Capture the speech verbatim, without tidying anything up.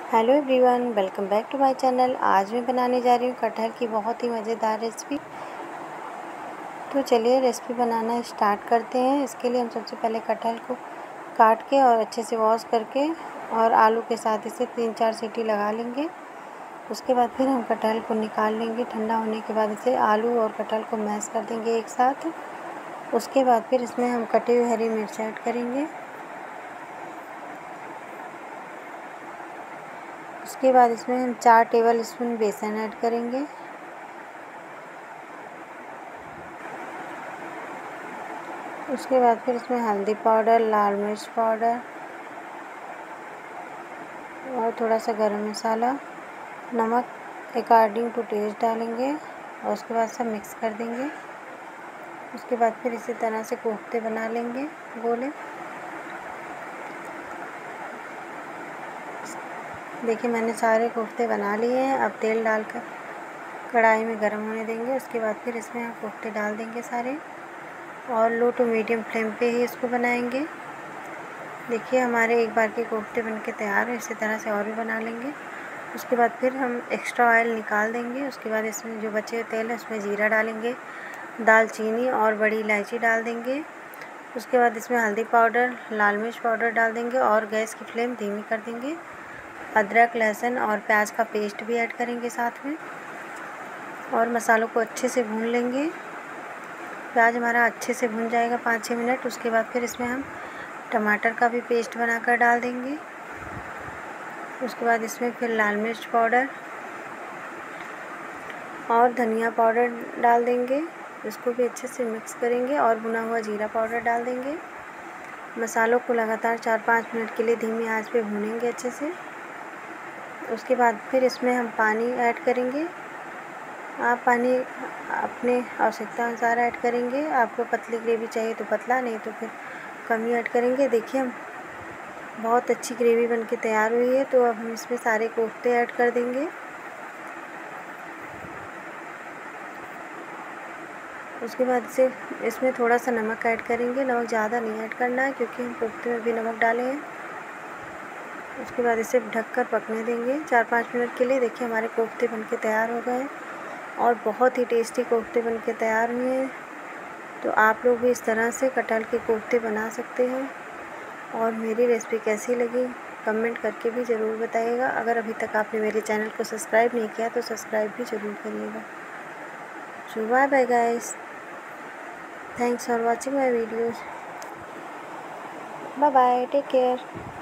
Hello everyone, welcome back to my channel. आज मैं बनाने जा रही हूँ कटहल की बहुत ही मज़ेदार रेसिपी। तो चलिए रेसिपी बनाना स्टार्ट करते हैं। इसके लिए हम सबसे पहले कटहल को काट के और अच्छे से वॉश करके और आलू के साथ इसे तीन चार सीटी लगा लेंगे। उसके बाद फिर हम कटहल को निकाल लेंगे। ठंडा होने के बाद इसे आलू और कटहल को मैश कर देंगे एक साथ। उसके बाद फिर इसमें हम कटी हुई हरी मिर्च ऐड करेंगे। उसके बाद इसमें हम चार टेबल स्पून बेसन ऐड करेंगे। उसके बाद फिर इसमें हल्दी पाउडर, लाल मिर्च पाउडर और थोड़ा सा गरम मसाला, नमक अकॉर्डिंग टू टेस्ट डालेंगे और उसके बाद सब मिक्स कर देंगे। उसके बाद फिर इसी तरह से कोफ्ते बना लेंगे गोले। देखिए मैंने सारे कोफ्ते बना लिए हैं। अब तेल डालकर कढ़ाई में गरम होने देंगे। उसके बाद फिर इसमें हम कोफ्ते डाल देंगे सारे और लो टू मीडियम फ्लेम पे ही इसको बनाएंगे। देखिए हमारे एक बार के कोफ्ते बनके तैयार है। इसी तरह से और भी बना लेंगे। उसके बाद फिर हम एक्स्ट्रा ऑयल निकाल देंगे। उसके बाद इसमें जो बचे हुए तेल है उसमें जीरा डालेंगे, दालचीनी और बड़ी इलायची डाल देंगे। उसके बाद इसमें हल्दी पाउडर, लाल मिर्च पाउडर डाल देंगे और गैस की फ्लेम धीमी कर देंगे। अदरक, लहसुन और प्याज का पेस्ट भी ऐड करेंगे साथ में और मसालों को अच्छे से भून लेंगे। प्याज हमारा अच्छे से भून जाएगा पाँच छः मिनट। उसके बाद फिर इसमें हम टमाटर का भी पेस्ट बनाकर डाल देंगे। उसके बाद इसमें फिर लाल मिर्च पाउडर और धनिया पाउडर डाल देंगे। इसको भी अच्छे से मिक्स करेंगे और भुना हुआ जीरा पाउडर डाल देंगे। मसालों को लगातार चार पाँच मिनट के लिए धीमी आंच पे भूनेंगे अच्छे से। उसके बाद फिर इसमें हम पानी ऐड करेंगे। आप पानी अपने आवश्यकता अनुसार ऐड करेंगे। आपको पतली ग्रेवी चाहिए तो पतला, नहीं तो फिर कम ही ऐड करेंगे। देखिए हम बहुत अच्छी ग्रेवी बनके तैयार हुई है। तो अब हम इसमें सारे कोफ्ते ऐड कर देंगे। उसके बाद से इसमें थोड़ा सा नमक ऐड करेंगे। नमक ज़्यादा नहीं ऐड करना है क्योंकि हम कोफ्ते में भी नमक डाले हैं। उसके बाद इसे ढककर पकने देंगे चार पाँच मिनट के लिए। देखिए हमारे कोफ्ते बनके तैयार हो गए हैं और बहुत ही टेस्टी कोफ्ते बनके तैयार हुए हैं। तो आप लोग भी इस तरह से कटहल के कोफ्ते बना सकते हैं। और मेरी रेसिपी कैसी लगी कमेंट करके भी ज़रूर बताइएगा। अगर अभी तक आपने मेरे चैनल को सब्सक्राइब नहीं किया तो सब्सक्राइब भी ज़रूर करिएगा। So bye bye guys, thanks for watching my videos. Bye bye, take care.